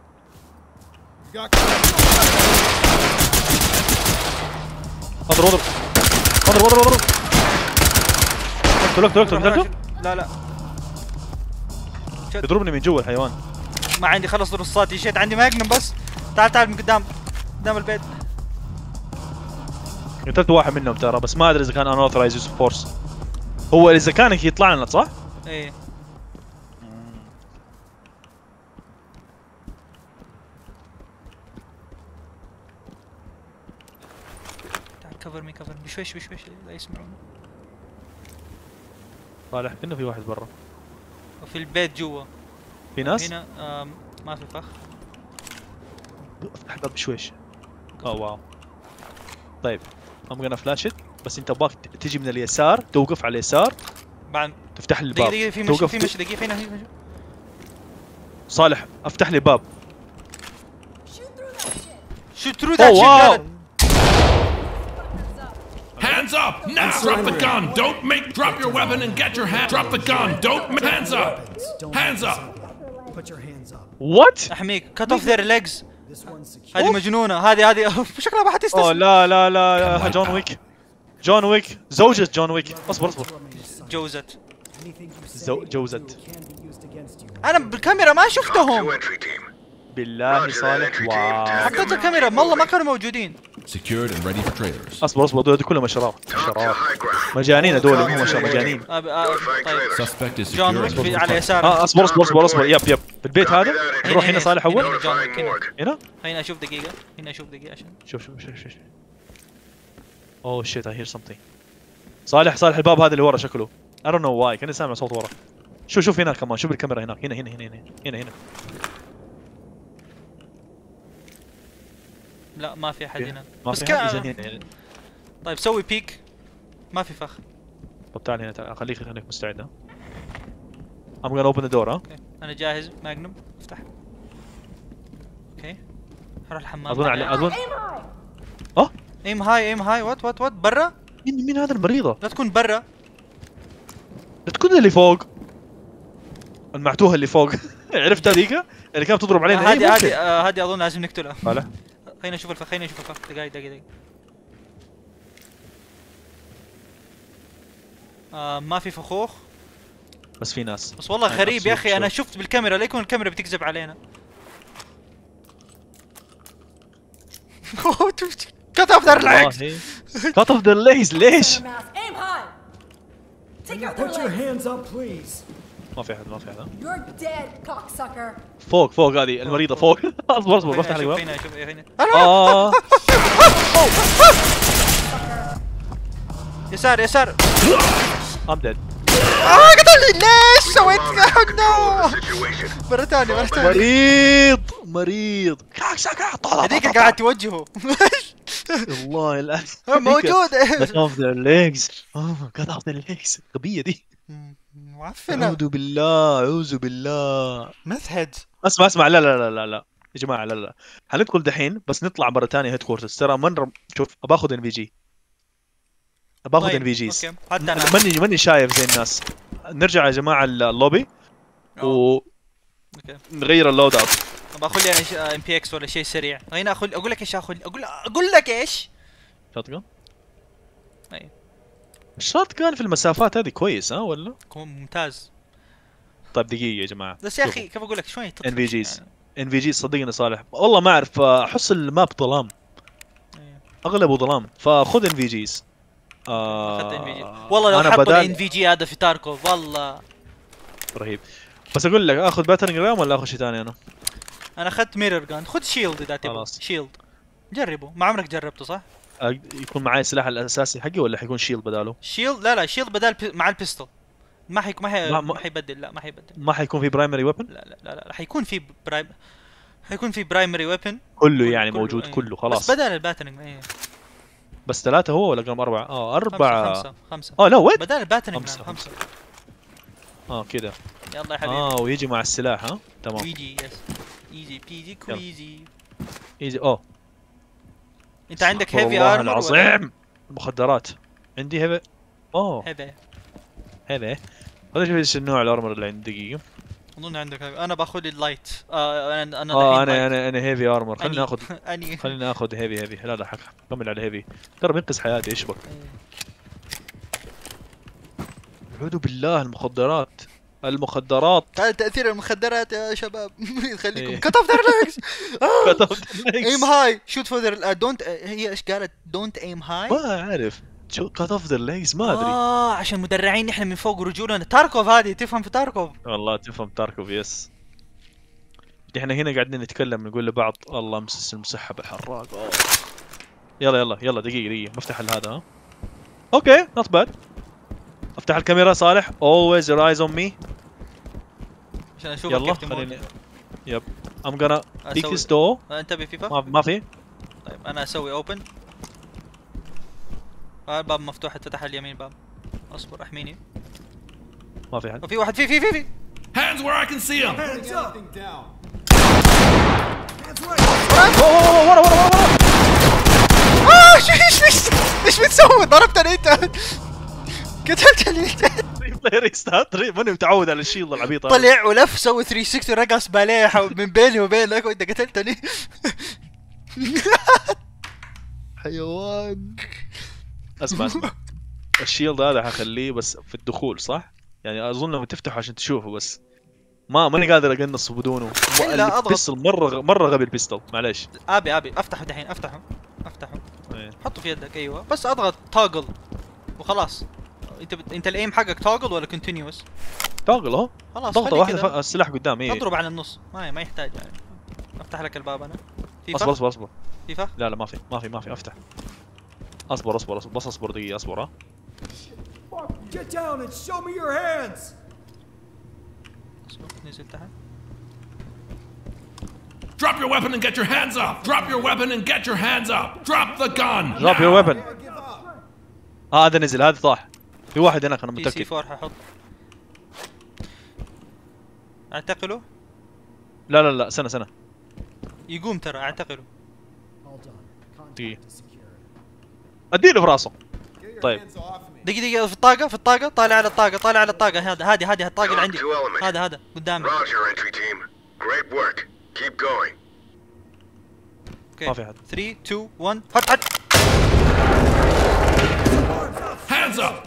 اضرب اضرب اضرب اضرب اضرب. اقتل اقتل اقتل قتلته؟ لا لا يضربني من جوا الحيوان. ما عندي خلص رصاتي شيت عندي ماجنم بس. تعال تعال من قدام قدام البيت. قتلت واحد منهم ترى بس ما ادري اذا كان انا اوثرايز يوز فورس. هو اذا كان يطلع لنا صح؟ ايه تعال كفر مي كفر بشويش بشويش لا يسمعون. صالح كأنه في واحد برا. وفي البيت جوا في ناس؟ هنا آم، ما في فخ. افتح باب بشويش. اوه واو. طيب I'm gonna flash it بس انت باك تجي من اليسار توقف على اليسار بعد تفتح لي دقيقة الباب. دقيقة في مشي توقف في ت- مشي دقيقة هنا هنا. صالح افتح لي الباب. شو ترو اوه ذات شيت واو. قالت. Hands up. Now. Drop the gun. Don't make. Drop your weapon and get your hand. Drop the gun. Don't. ma- Hands up. Don't Hands make up. this ugly. Put your hands up. وات؟ احميك cut off their legs. This one's secure. هذه مجنونة هذه هذه شكلها ما اوه حتستسلم. لا لا لا جون ويك. جون ويك زوجة جون ويك. اصبر اصبر. جوزت. Anything you say زو- جوزت. can be used against you. انا بالكاميرا ما Talk to شفتهم. entry team. بالله Roger that, صالح entry team. واو. Tag حطيت الكاميرا والله ما كانوا موجودين. Secured and ready for trailers. اصبر اصبر دول كلهم اشرار Talk to اشرار high ground. مجانين هذول هم اشرار مجانين. آه آه Notifying طيب trailers. Suspect is جون secure ويك and في ready على for يسارك. اه اصبر اصبر اصبر اصبر يب يب في البيت هذا. نروح هنا صالح اول. Notifying morgue. هنا هنا اشوف دقيقة هنا اشوف دقيقة عشان شوف شوف شوف شوف. اوه شيت اي هير سمثينج. صالح صالح الباب هذا اللي ورا شكله. I don't know why كاني سامع صوت ورا. شوف شوف هنا كمان شوف الكاميرا هناك هنا هنا هنا هنا هنا هنا. لا ما في احد هنا. ما بس في كا- حد إذن هنا. طيب سوي بيك. ما في فخ. طب تعال هنا تعال خليك خليك مستعد ها. I'm gonna open the door ها. اوكي انا جاهز ماجنوم افتح. اوكي هروح الحمام. اظن علي اظن. اه ايم هاي ايم هاي وات وات وات برا. مين مين هذا المريضة؟ لا تكون برا. تكون اللي فوق المعتوهه اللي فوق. عرفت هذيك اللي كانت تضرب علينا. هذه هذه آه، هذه اظن لازم نقتلها. طالع خلينا نشوف الف خلينا نشوف الف دقيقة دقيقة دقيقة. آه ما في فخوخ بس في ناس. بس والله هاي غريب يا شوف- اخي. انا شوف. شفت بالكاميرا لا يكون الكاميرا بتكذب علينا. كت اوف ذا ليجز. كات اوف ذا ليجز ليش؟ Aim high. Take out their Put your legs. hands up, please. ما في احد ما في احد. You're dead, cocksucker. فوق فوق هذه المريضه فوق. اصبر اصبر بفتح الباب. هنا شوف هنا. اه يسار يسار. ام ديد. اه قتلني ليش سويت نو. Situation. مرة ثانية مرة ثانية. مريض مريض. كاك ساكا هذيك قاعد توجهه. والله الان موجود. كات اوف ذا ليجز. اوه كات اوف ذا ليجز غبيه دي. معفنة. اعوذ بالله اعوذ بالله. مثهد. اسمع اسمع لا لا لا لا لا يا جماعه لا لا حندخل دحين بس نطلع مره ثانيه هيد كورترز. ترى من شوف باخذ ان في جي باخذ ان في جيز. اوكي حتى انا. ماني ماني شايف زي الناس. نرجع يا جماعه اللوبي اوكي ونغير اللود اوت. باخذ لي انا ام بي اكس ولا شيء سريع. هنا اخذ اقول لك ايش اخذ اقول اقول لك ايش. شوت جان. اي الشوت جان في المسافات هذه كويس ها ولا؟ ممتاز. طيب دقيقه يا جماعه بس يا اخي كيف اقول لك شوي ان في جيز ان في جي صدقني صالح والله ما اعرف احس الماب ظلام اغلبه ظلام فخذ ان في جيز. اخذت ان في جي والله لو أنا حطوا بدال- الان في جي هذا في تاركوف والله. رهيب. بس اقول لك اخذ باترنج رام ولا اخذ شيء ثاني انا؟ انا اخذت ميرور جان. خذ شيلد اذا تبغى خلاص. شيلد. جربه ما عمرك جربته صح؟ أ- يكون معي السلاح الاساسي حقي ولا حيكون شيلد بداله؟ شيلد لا لا شيلد بدال بي... مع البيستول. ما حي ما حي ما- ما ما- حيبدل لا ما حيبدل. ما حيكون في برايمري ويبن؟ لا لا لا لا حيكون في برايم حيكون في برايمري ويبن كله يعني كله، موجود إيه. كله خلاص. بس بدل الباترنج ايه. بس ثلاثة هو ولا كم أربعة؟ اه أربعة. خمسة خمسة اه لا وين؟ بدل الباترنج خمسة، خمسة, خمسة. اه كذا. يلا يا حبيبي. اه ويجي مع السلاح ها؟ تمام. ويجي يس ايزي بيزي كويزي. ايزي اوه. انت عندك استغفر هيفي الله ارمر العظيم. المخدرات. عندي هيفي. اوه هيفي هيفي. خلينا نشوف ايش النوع الارمر اللي عندي دقيقة. اظن عندك هيفي. انا باخذ اللايت. آه انا انا اه دحين انا لايت. انا انا هيفي ارمر. خلينا أني. ناخذ اني خلينا ناخذ هيفي هيفي. لا لا حق كمل على هيفي. ترى بينقذ حياتي ايش بك؟ اعوذ بالله المخدرات. المخدرات. هذا تاثير المخدرات يا شباب. يخليكم إيه. كت اوف ذير ليجز. كتبت ايم هاي شوت فور ذير دونت. هي ايش قالت؟ دونت ايم هاي. ما اعرف شو كات اوف ذا ليجز ما ادري. اه عشان مدرعين احنا من فوق رجولنا. تاركوف هذه تفهم في تاركوف. والله تفهم تاركوف يس. احنا هنا قاعدين نتكلم نقول لبعض الله امسس المسحب الحراق. أوه. يلا يلا يلا دقيقة دقيقة بفتح هذا ها. اوكي نوت باد. افتح الكاميرا صالح. always your eyes on me. عشان اشوفك يلا كيف تموت. خليني. يب I'm gonna take أسوي- this door. آه، انتبه فيفا. ما ما في. طيب انا اسوي اوبن. آه الباب مفتوح اتفتح اليمين باب. اصبر احميني. ما في احد. وفي واحد في في في في Hands where I can see them. Hands up. Anything down. Hands right. ورا ورا ورا ورا. اه ايش ايش ايش ايش بتسوي؟ ضربتني انت. قتلتني انت. ريستارت ماني متعود على الشيلد العبيط هذا. طلع ولف سوى ثلاثمية وستين رقص باليه حو- من بيني وبينك وانت قتلتني. حيوان. اسمع اسمع. الشيلد هذا حخليه بس في الدخول صح؟ يعني اظن لما تفتحه عشان تشوفه بس. ما ماني قادر اقنص بدونه. إلا أضغط. البيستل مره مره غبي البيستل معليش. ابي ابي افتحه دحين افتحه افتحه. إيه. حطه في يدك ايوه بس اضغط توجل وخلاص. انت بت... انت الايم حقك توجل ولا كونتينيوس؟ توغل اهو. خلاص ضغطه خليه واحده كده. ف- السلاح قدام ايه. اضرب على النص ما ما يحتاج يعني. افتح لك الباب انا. في اصبر فخ؟ اصبر اصبر. في فخ؟ لا لا ما في ما في ما في افتح. اصبر اصبر اصبر بس اصبر دقيقه اصبر ها. Get down and show me your hands. اصبر نزل تحت. Drop your weapon and get your hands up. Drop your weapon and get your hands up. Drop the gun. دروب يور ويبن. اه هذا نزل هذا طاح. في واحد هناك انا في سي متاكد. أربعة ححط. اعتقله لا لا لا سنه سنه. يقوم ترى اعتقله. All done. دقيقة. Contact is secured. اديله في راسه. طيب دقيقة دقيقة في الطاقة في الطاقة طالع على الطاقة طالع على الطاقة هذا هذه هذه الطاقة اللي عندي هذا هذا قدامي. Roger, entry team. Great work. Keep going. ما في حد. ثلاثة اثنين واحد حط حط. Hands up!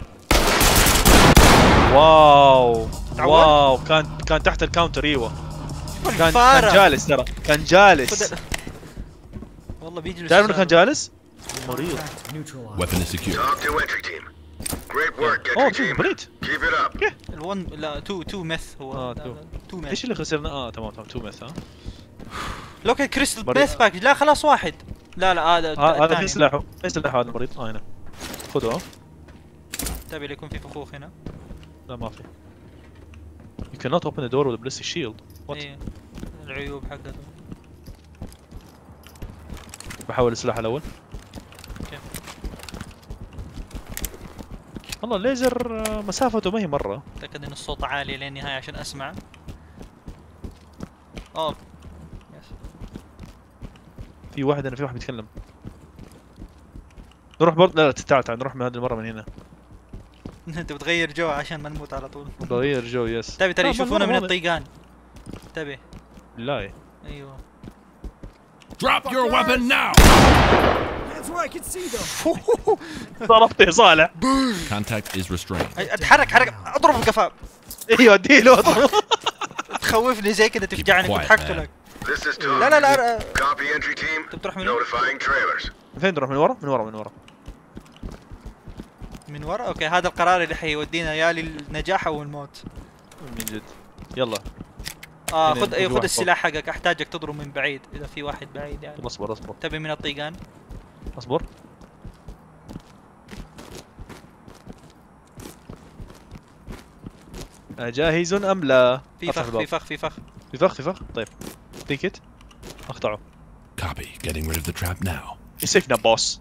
واو واو كان كان تحت الكاونتر ايوه. كان كان جالس ترى كان جالس. والله بيجلس. تعرف انه كان جالس؟ مريض. Weapon is secure. Talk to entry team. Great work, اوه entry شوف team. بريد. Keep it up. الون لا تو تو ميث هو. اه تو. تو ميث. ايش اللي خسرنا؟ اه تمام تمام تو ميث ها. لو كان كريستال مريض. ميث باكج لا خلاص واحد. لا لا هذا آه هذا في سلاحه في سلاح هذا المريض اه هنا. خذه. تبي يكون في فخوخ هنا. لا ما في. You cannot open the door with a ballistic shield. What? إيه. العيوب حقته. بحاول السلاح الاول. اوكي. والله الليزر آه، مسافته ما هي مره. متأكد ان الصوت عالي للنهاية عشان اسمع. اوه. يس. في واحد انا في واحد بيتكلم. نروح برضه لا لا تعال تعال نروح من هذه المره من هنا. انت بتغير جو عشان ما نموت على طول. بغير جو يس. تبي ترى لا، يشوفونا مرة من واضح. الطيقان. تبي. لا ايوه. Drop your weapon now! Hands where I can see them. ضربته يا صالح. Contact is restrained. اتحرك حرك اضرب القفاء. ايوه اديله اضرب. تخوفني زي كذا تفجعني كنت حقتلك. This is Talk. لا لا لا. Copy, entry team. انت بتروح من Notifying trailers. فين نروح من ورا؟ من ورا من ورا. من ورا. اوكي هذا القرار اللي حيودينا يا للنجاح او الموت. من جد. يلا. اه هنا خذ في ايوه خذ واحد السلاح حقك احتاجك تضرب من بعيد اذا في واحد بعيد يعني. اصبر اصبر تبي من الطيقان. اصبر. جاهز ام لا؟ في أفتح فخ الباب. في فخ في فخ. في فخ في فخ طيب. بيكت اقطعه. Copy. Getting rid of the trap now. يسكنا بوس.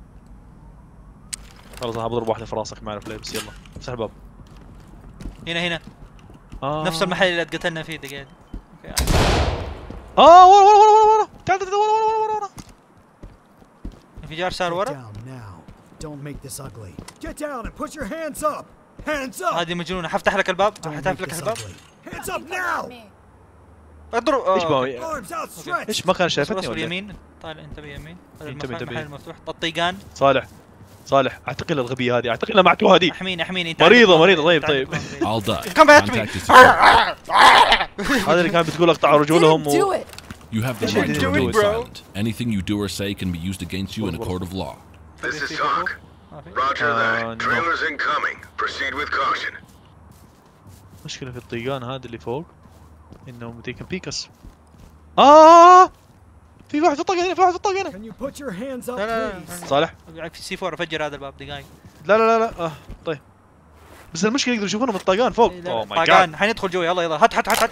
خلاص انا بضرب واحده في راسك ما اعرف ليه بس يلا افتح الباب. هنا هنا آه. نفس المحل اللي قتلنا فيه دقيقة. اوكي. اه ورا ورا ورا ورا ورا تعال تعال ورا ورا ورا ورا. الانفجار صار Get ورا. down now. Don't make this ugly. Get down and put your hands up. Hands up. هذه مجنونة. حفتح لك الباب. Don't حفتح make لك this الباب. ugly. Hands up now. اضرب. ايش آه. بقى Arms outstretched. ايش ما كان بس شايفتني بس ولا إيه؟ باليمين. طالع انت بيمين. هذا انتبه، المف- انتبه. المحل المفتوح. الطيقان. صالح صالح اعتقل الغبية هذه اعتقلها معتوه هذه. احميني احميني. انت مريضة عندك مريضة بلان. طيب انت طيب. عندك بلان. All done. Come at me. Contact is secure. هذا اللي كان بتقول اقطعوا رجولهم Didn't do و... it. You have the What right you to doing, remain bro? silent. Anything you do or say can be used against you in a court of law. This is Talk. ما في. Roger Uh, that. no. Trailers incoming. Proceed with caution. مشكلة في الطيقان هذا اللي فوق انهم they can peek us. اه في واحد في الطاقة هنا في واحد في الطاقة هنا. Can you put your hands up, لا لا لا. please? صالح في سي فور افجر هذا الباب دقايق. لا لا لا لا اه طيب بس المشكلة يقدروا يشوفونا من الطاقان فوق. لا، اوه ماي جاد طاقان حندخل جوا يلا يلا هات هات هات هات.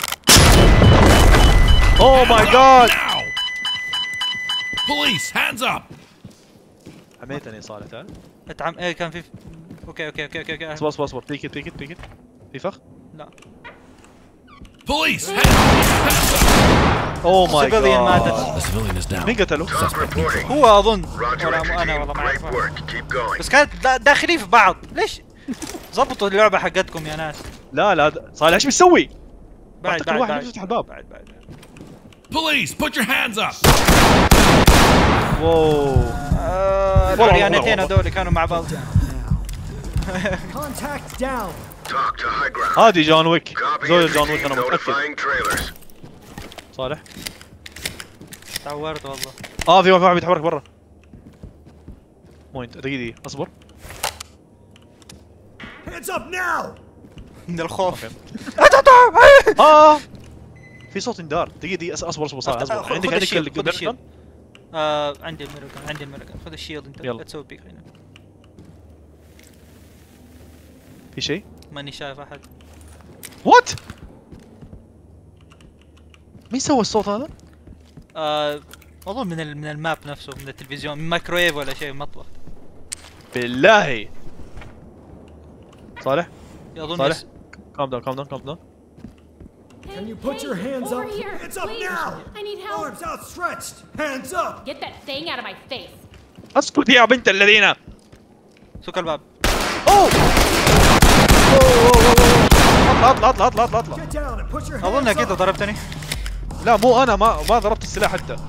اوه ماي جاد. Now! Police, hands up! حميتني صالح تعال. اتعم ايه كان في. اوكي اوكي اوكي اوكي اوكي. اصبر اصبر اصبر بيكت بيكت بيكت في فخ. لا. Police, hands up! اوه ماي Civilian ماتت. جاد. The civilian is down. مين قتله؟ Talk reporting. هو اظن. Roger, ولا entry انا team. والله ما Great اعرف. work. Keep going. بس كانت دا- داخلين في بعض ليش؟ ضبطوا اللعبة حقتكم يا ناس. لا لا د- صالح ايش بتسوي؟ بعد أعتقد بعد واحد بعد يفتح الباب. بعد بعد بعد. Police, put your hands up! واو آه، والله، العريانتين والله. هذول كانوا مع بعض. Down now. Contact down. Talk to high ground. هذه جون ويك Copy, زول entry جون ويك team. انا متاكد. Notifying trailers. صالح تعورت والله. اه في واحد في واحد بيتحرك برا. مو انت دقيقة دقيقة اصبر. Hands up now. من الخوف. اه في صوت اندار. دقيقة دقيقة اصبر اصبر صالح اصبر. خذ عندك عندك الشيلد، خذ ال- الشيلد. آه عندي الميرجن عندي الميرجن خذ الشيلد انت. يلا. لا تسوي بيك هنا. في شيء؟ ماني شايف احد. وات؟ مين سوى الصوت هذا؟ آه اظن من ال- من الماب نفسه من التلفزيون من مايكرويف ولا شيء مطبخ. بالله صالح اظن صالح يس- كام داون كام داون كام داون. Can you put your hands Over up? here, Hands up please. now. I need help. Arms outstretched. Hands up. Get that thing out of my face. اسكت يا بنت الذين. سوق الباب. اوه اطلع اطلع اطلع اطلع اطلع. Get down and put your اظن hands كده up. ضربتني. لا مو انا ما ما ضربت السلاح حتى. انت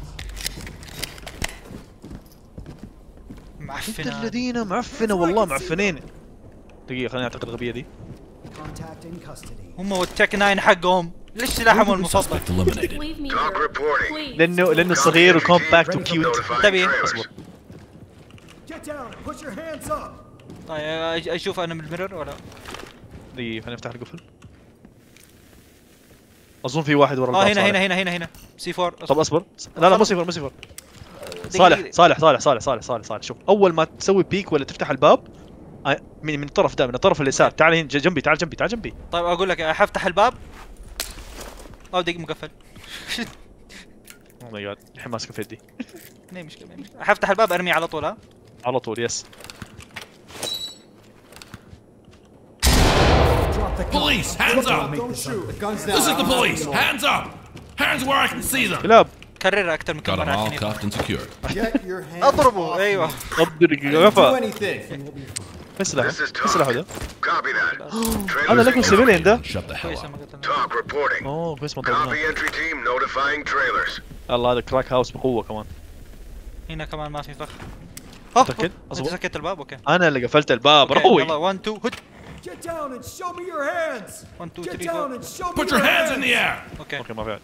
معفنة. الذين معفنه والله معفنين. دقيقه خليني اعتقد الغبيه دي. Contact in custody. هم والتك تسعة حقهم. ليش سلاحهم المفضل؟ Suspect eliminated. Leave me Talk here. reporting. Please. لانه لانه صغير وكومباكت وكيوت. تبي اصبر. Get down and put your hands up. طيب أج- اشوف انا من الميرور ولا؟ دقيقه خليني افتح القفل. اظن في واحد ورا اه الباب. هنا صالح. هنا هنا هنا هنا سي فور. طب اصبر. لا لا مو صفر مو صفر. صالح صالح صالح صالح صالح صالح صالح شوف اول ما تسوي بيك ولا تفتح الباب آه، من من الطرف ده من الطرف اليسار تعال هنا جنبي تعال جنبي تعال جنبي. طيب اقول لك حفتح الباب. او دقيقة مقفل. اوه ماي جاد الحين ماسك في يدي. ليه مشكلة ليه مشكلة. حفتح الباب ارميه على طول ها. على طول يس. Drop the gun. Police, hands up! Don't shoot. The gun's This is the police. Hands up! Hands where I can see them. كلاب كررها اكثر من Got كم them مرة all عشان cuffed and secured. Get your hands اضربه off ايوه. طب دقيقة Do وقفا. anything and we'll be fine. ايش سلاحه؟ This is ايش سلاحه ده؟ Copy that. هذا لكم سيفيليان ده؟ Shut the hell كويسة up. ما قتلنا. Talk reporting. اوه كويس ما طلعنا. Copy entry team notifying trailers. الله هذا كراك هاوس بقوة كمان. هنا كمان ما في فخ. اه متأكد؟ انت أصبر. سكت الباب اوكي. انا اللي قفلت الباب أوكي، روي. يلا واحد اثنين هد. Get down and show me your hands. واحد اثنين Get ثلاثة down أربعة. and show me Put your your hands in the air. اوكي. اوكي ما في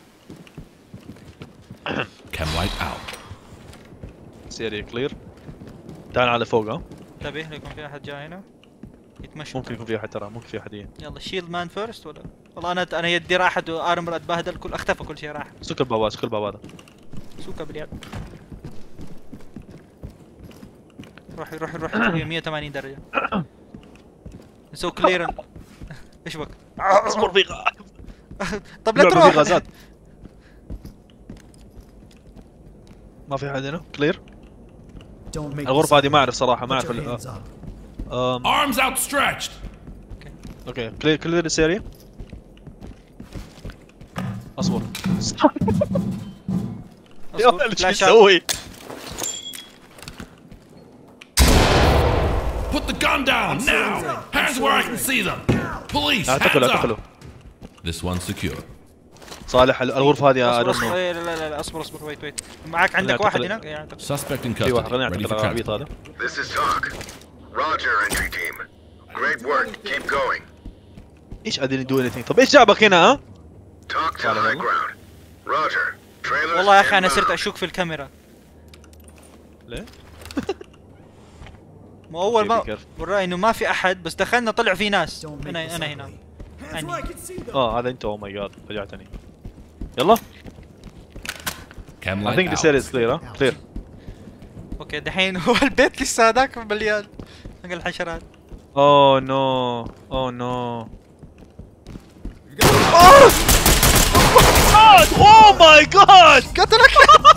عاد. Chem light out. سيري كلير. تعال على فوق ها. انتبه لا يكون في احد جاي هنا. يتمشى. ممكن يكون في احد ترى ممكن في احد يجي. يلا شيلد مان فيرست ولا؟ والله انا انا يدي راحت وارمر اتبهدل كل اختفى كل شيء راح. سك الباب سك الباب هذا. سوكا باليد. روحي روحي روحي مية وثمانين درجة. نسوي كلير. ايش بك؟ اصبر في غاز. طب لا لعبة تروح. في غازات. ما في احد هنا كلير. Don't make الغرفة هذه ما اعرف صراحة ما Put اعرف your ال- hands up. آم، Arms outstretched. اوكي كلير كلير السيريا. اصبر. يا أصبر. ولد ايش فلاشات. يسوي؟ Put the gun down now. Hands where I can see them. Police, اعتقلوا hands اعتقلوا. up. This one's secure. صالح ال- الغرفة هذه اصبر I don't اصبر know. إيه، لا لا لا اصبر اصبر ويت ويت معك عندك أعتقد- واحد هناك؟ إيه، أعتقد. Suspect in في واحد custody. خليني Ready اعتقد for العبيط transfer. هذا. This is Talk. Roger, entry team. Great work. Keep going. ايش قاعدين يدوا anything؟ طب ايش جابك هنا ها؟ Talk to high ground. Roger. Trailers. والله يا اخي انا صرت inbound. اشك في الكاميرا. ليه؟ مو اول ما كيف؟ وراي انه ما في احد بس دخلنا طلع في ناس. Don't make انا this انا هنا. ugly. Hands where I can see them. اه هذا انت اوه ماي جاد رجعتني. يلا Chem I think light this area out. is clear ها؟ clear. اوكي دحين هو البيت لسه هذاك مليان حق الحشرات. اوه نو اوه نو. اوه ماي جاد قتلك.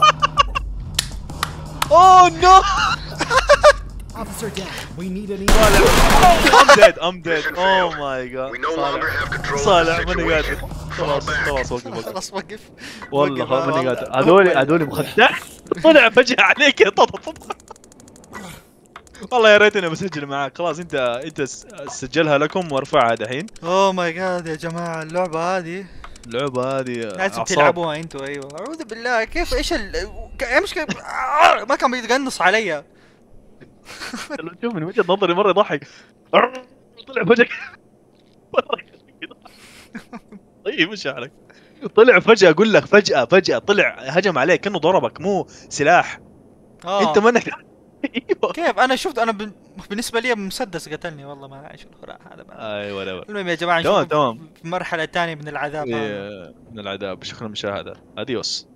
اوه نو. Officer down. We need an I'm dead I'm dead. Mission Oh failed. my god. We no longer have control of the صالح ماني قادر. situation. خلاص Fall back. خلاص وقف وقف. خلاص وقف. والله وقف، خلاص ماني والله. قادر. هذول هذول مخدع. طلع فجأة عليك يا طط طط. والله يا ريت اني بسجل معاك. خلاص انت انت س- سجلها لكم وارفعها دحين. اوه ماي جاد يا جماعه اللعبه هذه اللعبة هذه لازم أعصاب. تلعبوها انتوا. ايوه اعوذ بالله كيف ايش ال ك- مشكلة آه، ما كان بيتقنص علي. لو تشوف من وجهة نظري مرة يضحك. طلع فجأة. طيب ايش شعرك؟ طلع فجأة اقول لك فجأة فجأة طلع هجم عليك كأنه ضربك مو سلاح. آه. انت منك. ايوه كيف انا شفت انا بن- بالنسبه لي مسدس قتلني والله ما ايش الخراء هذا بقى. ايوه ولا المهم يا جماعه تمام نشوف تمام. في المرحله الثانيه من العذاب هذا. إيه، من العذاب شكرا للمشاهدة. اديوس.